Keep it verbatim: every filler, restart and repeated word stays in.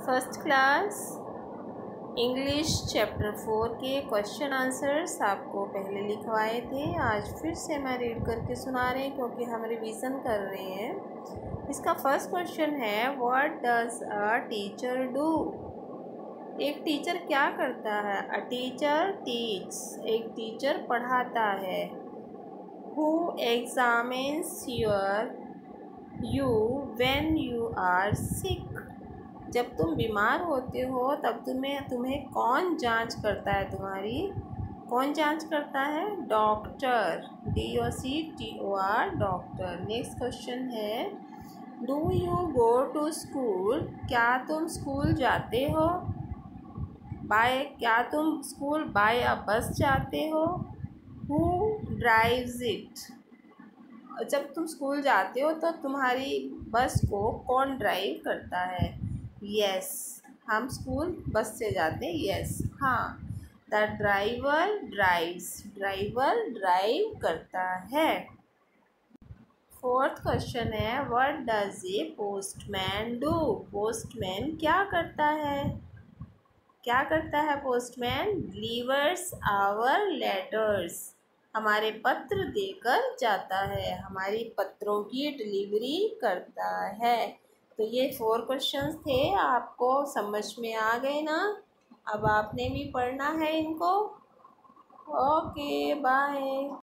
First class English chapter four के question answers आपको पहले लिखवाए थे। आज फिर से मैं रीड करके सुना रहे हैं क्योंकि हम रिवीजन कर रहे हैं। इसका फर्स्ट क्वेश्चन है, what does a teacher do. एक टीचर क्या करता है? अ टीचर टीच, एक टीचर पढ़ाता है। Who examines your you when you are sick. जब तुम बीमार होते हो तब तुम्हें तुम्हें कौन जांच करता है? तुम्हारी कौन जांच करता है? Doctor, D O C T O R, doctor. Next question है, do you go to school. क्या तुम स्कूल जाते हो? बाय, क्या तुम स्कूल बाय अ बस जाते हो? Who drives it. जब तुम स्कूल जाते हो तो तुम्हारी बस को कौन ड्राइव करता है? यस, हम स्कूल बस से जाते हैं। यस, हाँ, the driver drives, driver drive करता है। फोर्थ क्वेश्चन है, what does a postman do. Postman क्या करता है? क्या करता है पोस्टमैन? डिलीवर्स आवर लेटर्स, हमारे पत्र देकर जाता है, हमारी पत्रों की डिलीवरी करता है। तो ये फोर क्वेश्चंस थे, आपको समझ में आ गए ना? अब आपने भी पढ़ना है इनको। Okay, bye.